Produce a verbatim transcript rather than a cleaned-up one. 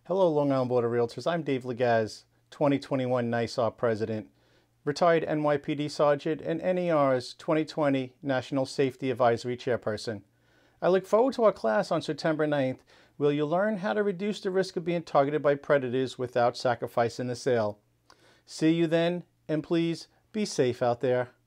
Hello, Long Island Board of Realtors. I'm Dave Legaz, twenty twenty-one NYSOP President, retired N Y P D Sergeant, and N E R's twenty twenty National Safety Advisory Chairperson. I look forward to our class on September ninth, where you'll learn how to reduce the risk of being targeted by predators without sacrificing the sale. See you then, and please be safe out there.